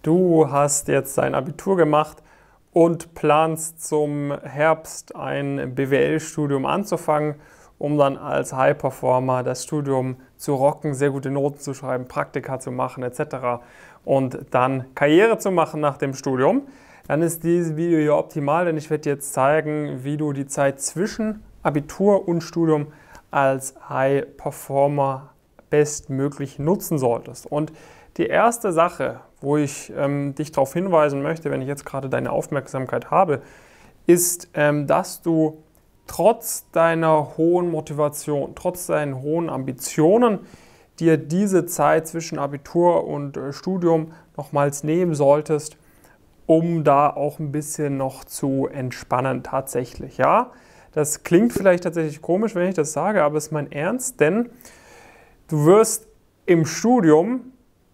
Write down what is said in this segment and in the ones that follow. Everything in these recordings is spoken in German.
Du hast jetzt dein Abitur gemacht und planst zum Herbst ein BWL-Studium anzufangen, um dann als High-Performer das Studium zu rocken, sehr gute Noten zu schreiben, Praktika zu machen etc. und dann Karriere zu machen nach dem Studium. Dann ist dieses Video hier optimal, denn ich werde dir jetzt zeigen, wie du die Zeit zwischen Abitur und Studium als High-Performer bestmöglich nutzen solltest. Und die erste Sache, wo ich dich darauf hinweisen möchte, wenn ich jetzt gerade deine Aufmerksamkeit habe, ist, dass du trotz deiner hohen Motivation, trotz deinen hohen Ambitionen, dir diese Zeit zwischen Abitur und Studium nochmals nehmen solltest, um da auch ein bisschen noch zu entspannen tatsächlich. Ja, das klingt vielleicht tatsächlich komisch, wenn ich das sage, aber es ist mein Ernst, denn du wirst im Studium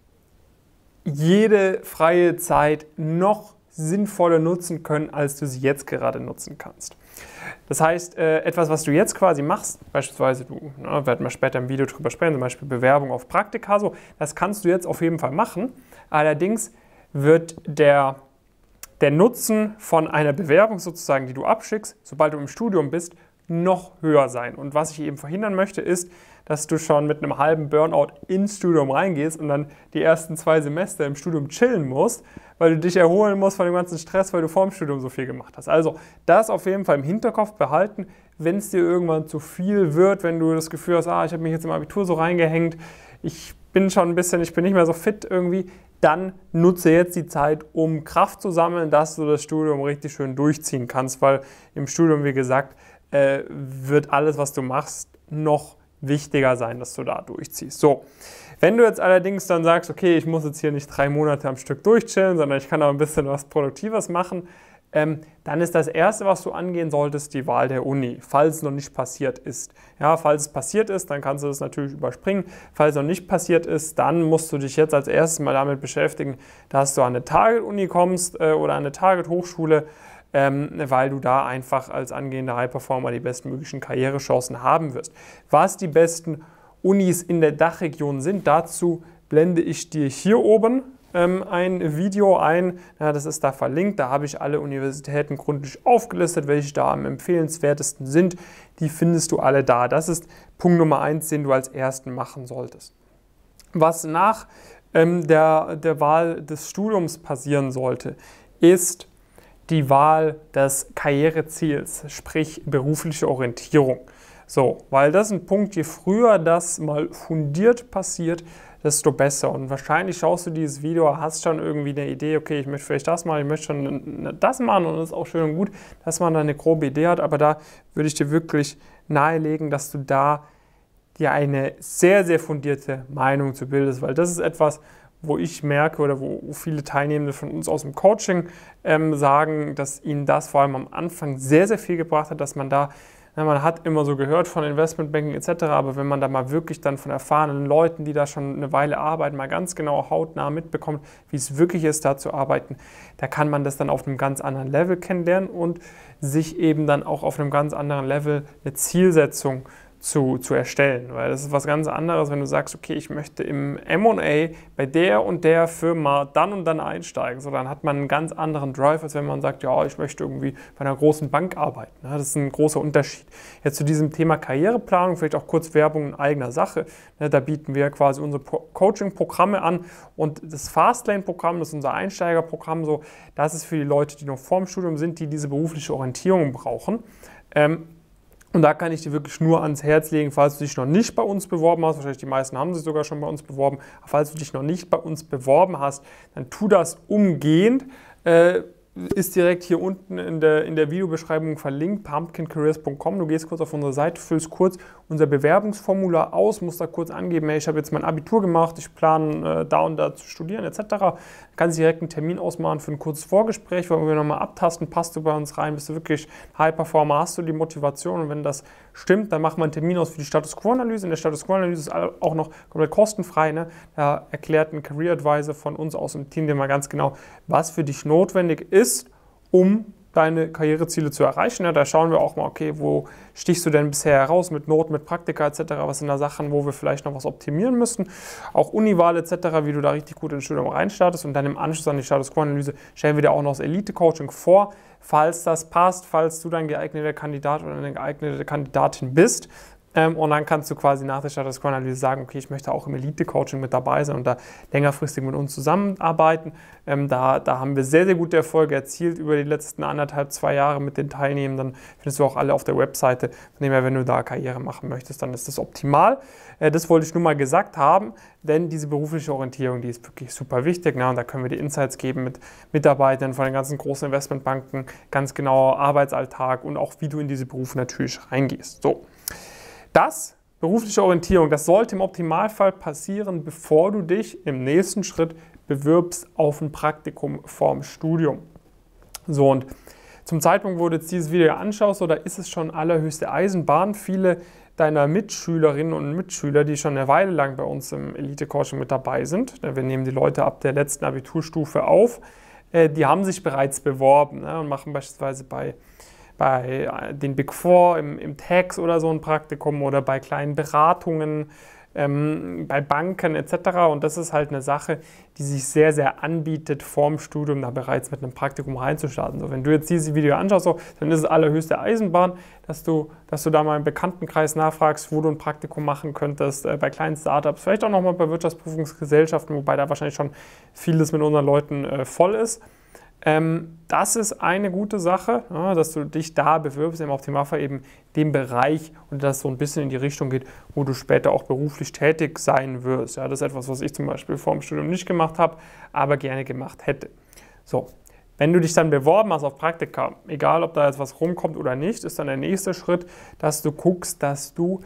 jede freie Zeit noch sinnvoller nutzen können, als du sie jetzt gerade nutzen kannst. Das heißt, etwas, was du jetzt quasi machst, beispielsweise werden wir später im Video drüber sprechen, zum Beispiel Bewerbung auf Praktika, so, das kannst du jetzt auf jeden Fall machen. Allerdings wird der Nutzen von einer Bewerbung sozusagen, die du abschickst, sobald du im Studium bist, noch höher sein. Und was ich eben verhindern möchte, ist, dass du schon mit einem halben Burnout ins Studium reingehst und dann die ersten 2 Semester im Studium chillen musst, weil du dich erholen musst von dem ganzen Stress, weil du vor dem Studium so viel gemacht hast. Also das auf jeden Fall im Hinterkopf behalten, wenn es dir irgendwann zu viel wird, wenn du das Gefühl hast, ich habe mich jetzt im Abitur so reingehängt, ich bin nicht mehr so fit irgendwie, dann nutze jetzt die Zeit, um Kraft zu sammeln, dass du das Studium richtig schön durchziehen kannst, weil im Studium, wie gesagt, wird alles, was du machst, noch wichtiger sein, dass du da durchziehst. So, wenn du jetzt allerdings dann sagst, okay, ich muss jetzt hier nicht 3 Monate am Stück durchchillen, sondern ich kann auch ein bisschen was Produktives machen, dann ist das Erste, was du angehen solltest, die Wahl der Uni, falls es noch nicht passiert ist. Ja, falls es passiert ist, dann kannst du das natürlich überspringen. Falls es noch nicht passiert ist, dann musst du dich jetzt als erstes mal damit beschäftigen, dass du an eine Target-Uni kommst oder an eine Target-Hochschule, weil du da einfach als angehender High-Performer die bestmöglichen Karrierechancen haben wirst. Was die besten Unis in der Dachregion sind, dazu blende ich dir hier oben ein Video ein, ja, das ist da verlinkt, da habe ich alle Universitäten gründlich aufgelistet, welche da am empfehlenswertesten sind, die findest du alle da. Das ist Punkt Nummer 1, den du als ersten machen solltest. Was nach der Wahl des Studiums passieren sollte, ist die Wahl des Karriereziels, sprich berufliche Orientierung. So, weil das ist ein Punkt, je früher das mal fundiert passiert, desto besser. Und wahrscheinlich schaust du dieses Video, hast schon irgendwie eine Idee, okay, ich möchte vielleicht das machen, ich möchte schon das machen und das ist auch schön und gut, dass man da eine grobe Idee hat, aber da würde ich dir wirklich nahelegen, dass du da dir eine sehr, sehr fundierte Meinung zu bildest, weil das ist etwas, wo ich merke oder wo viele Teilnehmende von uns aus dem Coaching sagen, dass ihnen das vor allem am Anfang sehr, sehr viel gebracht hat, dass man da, man hat immer so gehört von Investmentbanking etc., aber wenn man da mal wirklich dann von erfahrenen Leuten, die da schon eine Weile arbeiten, mal ganz genau hautnah mitbekommt, wie es wirklich ist, da zu arbeiten, da kann man das dann auf einem ganz anderen Level kennenlernen und sich eben dann auch auf einem ganz anderen Level eine Zielsetzung zu erstellen, weil das ist was ganz anderes, wenn du sagst, okay, ich möchte im M&A bei der und der Firma dann und dann einsteigen, so dann hat man einen ganz anderen Drive, als wenn man sagt, ja, ich möchte irgendwie bei einer großen Bank arbeiten. Ja, das ist ein großer Unterschied. Jetzt zu diesem Thema Karriereplanung, vielleicht auch kurz Werbung in eigener Sache, da bieten wir quasi unsere Coaching-Programme an und das Fastlane-Programm, das ist unser Einsteigerprogramm, so, das ist für die Leute, die noch vorm Studium sind, die diese berufliche Orientierung brauchen. Und da kann ich dir wirklich nur ans Herz legen, falls du dich noch nicht bei uns beworben hast, wahrscheinlich die meisten haben sich sogar schon bei uns beworben, aber falls du dich noch nicht bei uns beworben hast, dann tu das umgehend. Ist direkt hier unten in der Videobeschreibung verlinkt, pumpkincareers.com. Du gehst kurz auf unsere Seite, füllst kurz unser Bewerbungsformular aus, musst da kurz angeben, hey, ich habe jetzt mein Abitur gemacht, ich plane da und da zu studieren etc. Dann kannst du direkt einen Termin ausmachen für ein kurzes Vorgespräch, wo wir nochmal abtasten, passt du bei uns rein, bist du wirklich High-Performer, hast du die Motivation und wenn das stimmt, dann machen wir einen Termin aus für die Status Quo-Analyse. In der Status Quo-Analyse ist auch noch komplett kostenfrei. Ne? Da erklärt ein Career Advisor von uns aus dem Team dir mal ganz genau, was für dich notwendig ist, um deine Karriereziele zu erreichen. Ja, da schauen wir auch mal, okay, wo stichst du denn bisher heraus mit Noten, mit Praktika etc., was sind da Sachen, wo wir vielleicht noch was optimieren müssten, auch Uniwahl etc., wie du da richtig gut ins Studium reinstartest, und dann im Anschluss an die Status Quo-Analyse stellen wir dir auch noch das Elite-Coaching vor, falls das passt, falls du dann geeigneter Kandidat oder eine geeignete Kandidatin bist. Und dann kannst du quasi nach der Status Quo-Analyse sagen, okay, ich möchte auch im Elite-Coaching mit dabei sein und da längerfristig mit uns zusammenarbeiten. Da haben wir sehr, sehr gute Erfolge erzielt über die letzten 1,5, 2 Jahre mit den Teilnehmenden. Findest du auch alle auf der Webseite. Von dem her, wenn du da Karriere machen möchtest, dann ist das optimal. Das wollte ich nur mal gesagt haben, denn diese berufliche Orientierung, die ist wirklich super wichtig. Und da können wir dir Insights geben mit Mitarbeitern von den ganzen großen Investmentbanken, ganz genauer Arbeitsalltag und auch, wie du in diese Berufe natürlich reingehst. So. Das, berufliche Orientierung, das sollte im Optimalfall passieren, bevor du dich im nächsten Schritt bewirbst auf ein Praktikum vorm Studium. So, und zum Zeitpunkt, wo du jetzt dieses Video anschaust, oder ist es schon allerhöchste Eisenbahn, viele deiner Mitschülerinnen und Mitschüler, die schon eine Weile lang bei uns im Elite-Coaching mit dabei sind, wir nehmen die Leute ab der letzten Abiturstufe auf, die haben sich bereits beworben und machen beispielsweise bei den Big Four im Tax oder so ein Praktikum oder bei kleinen Beratungen, bei Banken etc. Und das ist halt eine Sache, die sich sehr, sehr anbietet, vorm Studium da bereits mit einem Praktikum reinzustarten. So, wenn du jetzt dieses Video anschaust, so, dann ist es allerhöchste Eisenbahn, dass du da mal im Bekanntenkreis nachfragst, wo du ein Praktikum machen könntest, bei kleinen Startups, vielleicht auch nochmal bei Wirtschaftsprüfungsgesellschaften, wobei da wahrscheinlich schon vieles mit unseren Leuten voll ist. Das ist eine gute Sache, dass du dich da bewirbst, im Optimalfall eben dem Bereich und das so ein bisschen in die Richtung geht, wo du später auch beruflich tätig sein wirst. Ja, das ist etwas, was ich zum Beispiel vor dem Studium nicht gemacht habe, aber gerne gemacht hätte. So, wenn du dich dann beworben hast auf Praktika, egal ob da jetzt was rumkommt oder nicht, ist dann der nächste Schritt, dass du guckst, dass du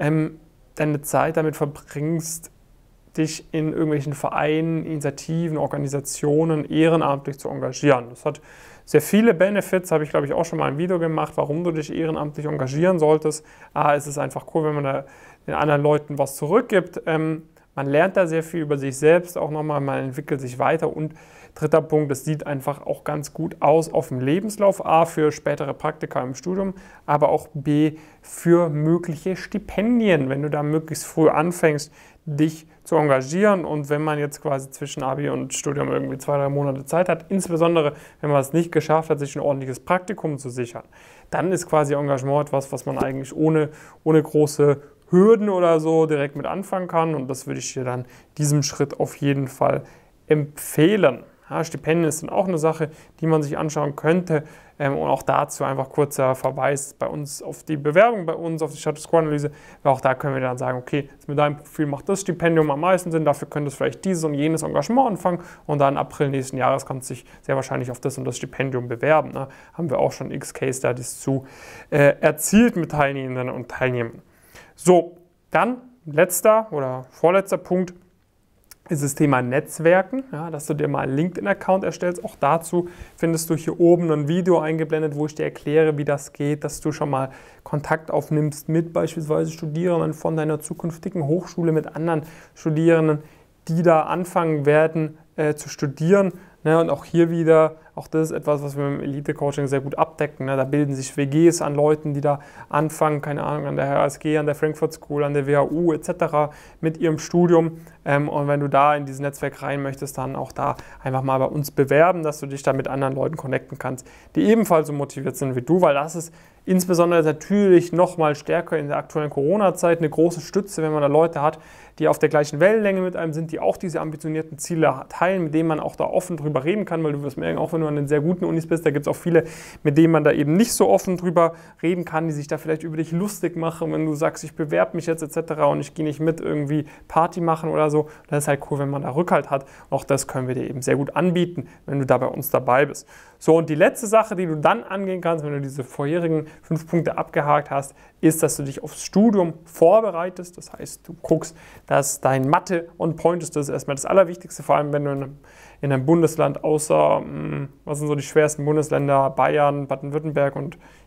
deine Zeit damit verbringst, dich in irgendwelchen Vereinen, Initiativen, Organisationen ehrenamtlich zu engagieren. Das hat sehr viele Benefits, habe ich glaube ich auch schon mal ein Video gemacht, warum du dich ehrenamtlich engagieren solltest. Es ist einfach cool, wenn man da den anderen Leuten was zurückgibt. Man lernt da sehr viel über sich selbst auch nochmal, man entwickelt sich weiter, und dritter Punkt, das sieht einfach auch ganz gut aus auf dem Lebenslauf, A, für spätere Praktika im Studium, aber auch B, für mögliche Stipendien, wenn du da möglichst früh anfängst, dich zu engagieren. Und wenn man jetzt quasi zwischen Abi und Studium irgendwie 2, 3 Monate Zeit hat, insbesondere wenn man es nicht geschafft hat, sich ein ordentliches Praktikum zu sichern, dann ist quasi Engagement etwas, was man eigentlich ohne große Hürden oder so direkt mit anfangen kann, und das würde ich dir dann diesem Schritt auf jeden Fall empfehlen. Ja, Stipendien sind auch eine Sache, die man sich anschauen könnte, und auch dazu einfach kurzer Verweis bei uns auf die Bewerbung, bei uns auf die Status Quo-Analyse, weil auch da können wir dann sagen, okay, mit deinem Profil macht das Stipendium am meisten Sinn, dafür könntest du vielleicht dieses und jenes Engagement anfangen, und dann April nächsten Jahres kannst du dich sehr wahrscheinlich auf das und das Stipendium bewerben. Ne? Haben wir auch schon x Case Studies zu erzielt mit Teilnehmenden und Teilnehmern. So, dann letzter oder vorletzter Punkt ist das Thema Netzwerken, ja, dass du dir mal einen LinkedIn-Account erstellst. Auch dazu findest du hier oben ein Video eingeblendet, wo ich dir erkläre, wie das geht, dass du schon mal Kontakt aufnimmst mit beispielsweise Studierenden von deiner zukünftigen Hochschule, mit anderen Studierenden, die da anfangen werden zu studieren. Ne, und auch hier wieder, auch das ist etwas, was wir im Elite-Coaching sehr gut abdecken. Ne? Da bilden sich WGs an Leuten, die da anfangen, keine Ahnung, an der HSG, an der Frankfurt School, an der WHU etc. mit ihrem Studium. Und wenn du da in dieses Netzwerk rein möchtest, dann auch da einfach mal bei uns bewerben, dass du dich da mit anderen Leuten connecten kannst, die ebenfalls so motiviert sind wie du, weil das ist insbesondere natürlich noch mal stärker in der aktuellen Corona-Zeit eine große Stütze, wenn man da Leute hat, die auf der gleichen Wellenlänge mit einem sind, die auch diese ambitionierten Ziele teilen, mit denen man auch da offen drüber reden kann, weil du wirst merken, auch wenn du an den sehr guten Unis bist, da gibt es auch viele, mit denen man da eben nicht so offen drüber reden kann, die sich da vielleicht über dich lustig machen, wenn du sagst, ich bewerbe mich jetzt etc. und ich gehe nicht mit irgendwie Party machen oder so. Das ist halt cool, wenn man da Rückhalt hat. Auch das können wir dir eben sehr gut anbieten, wenn du da bei uns dabei bist. So, und die letzte Sache, die du dann angehen kannst, wenn du diese vorherigen 5 Punkte abgehakt hast, ist, dass du dich aufs Studium vorbereitest. Das heißt, du guckst, dass dein Mathe on point ist. Das ist erstmal das Allerwichtigste, vor allem wenn du in einem Bundesland außer, was sind so die schwersten Bundesländer, Bayern, Baden-Württemberg und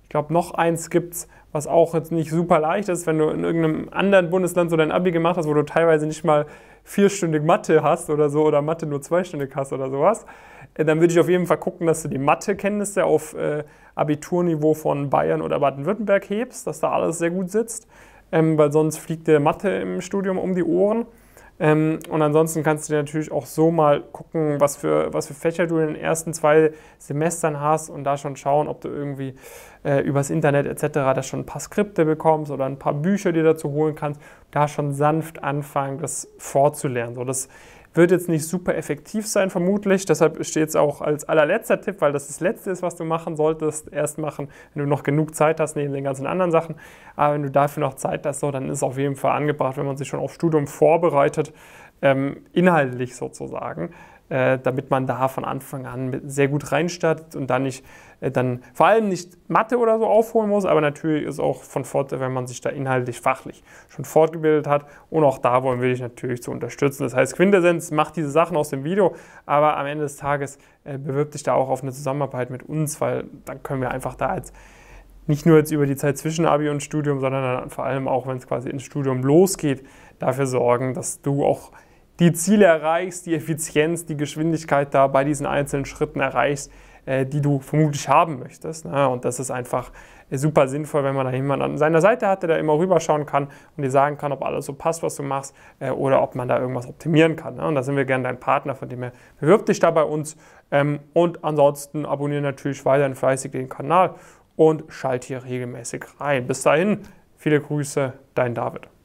Ich glaube, noch eins gibt es, was auch jetzt nicht super leicht ist, wenn du in irgendeinem anderen Bundesland so dein Abi gemacht hast, wo du teilweise nicht mal 4-stündig Mathe hast oder so, oder Mathe nur 2-stündig hast oder sowas. Dann würde ich auf jeden Fall gucken, dass du die Mathe-Kenntnisse auf Abiturniveau von Bayern oder Baden-Württemberg hebst, dass da alles sehr gut sitzt, weil sonst fliegt dir Mathe im Studium um die Ohren. Und ansonsten kannst du dir natürlich auch so mal gucken, was für Fächer du in den ersten 2 Semestern hast und da schon schauen, ob du irgendwie übers Internet etc. da schon ein paar Skripte bekommst oder ein paar Bücher dir dazu holen kannst, da schon sanft anfangen, das vorzulernen. So, das wird jetzt nicht super effektiv sein, vermutlich. Deshalb steht es auch als allerletzter Tipp, weil das Letzte ist, was du machen solltest. Erst machen, wenn du noch genug Zeit hast, neben den ganzen anderen Sachen. Aber wenn du dafür noch Zeit hast, so, dann ist es auf jeden Fall angebracht, wenn man sich schon auf Studium vorbereitet, inhaltlich sozusagen, damit man da von Anfang an sehr gut reinstartet und dann nicht, vor allem nicht Mathe oder so aufholen muss, aber natürlich ist auch von Vorteil, wenn man sich da inhaltlich, fachlich schon fortgebildet hat, und auch da wollen wir dich natürlich zu unterstützen. Das heißt, Quintessenz, mach diese Sachen aus dem Video, aber am Ende des Tages bewirb dich da auch auf eine Zusammenarbeit mit uns, weil dann können wir einfach da jetzt nicht nur jetzt über die Zeit zwischen Abi und Studium, sondern dann vor allem auch, wenn es quasi ins Studium losgeht, dafür sorgen, dass du auch die Ziele erreichst, die Effizienz, die Geschwindigkeit da bei diesen einzelnen Schritten erreichst, die du vermutlich haben möchtest. Und das ist einfach super sinnvoll, wenn man da jemanden an seiner Seite hat, der da immer rüberschauen kann und dir sagen kann, ob alles so passt, was du machst, oder ob man da irgendwas optimieren kann. Und da sind wir gerne dein Partner, von dem her bewirb dich da bei uns. Und ansonsten abonniere natürlich weiterhin fleißig den Kanal und schalte hier regelmäßig rein. Bis dahin, viele Grüße, dein David.